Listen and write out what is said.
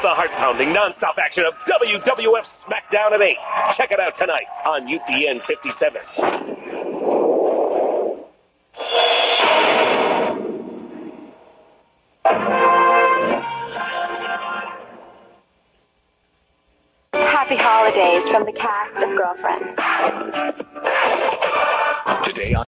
the heart-pounding, non-stop action of WWF SmackDown at 8. Check it out tonight on UPN 57. Happy holidays from the cast of Girlfriend. Today on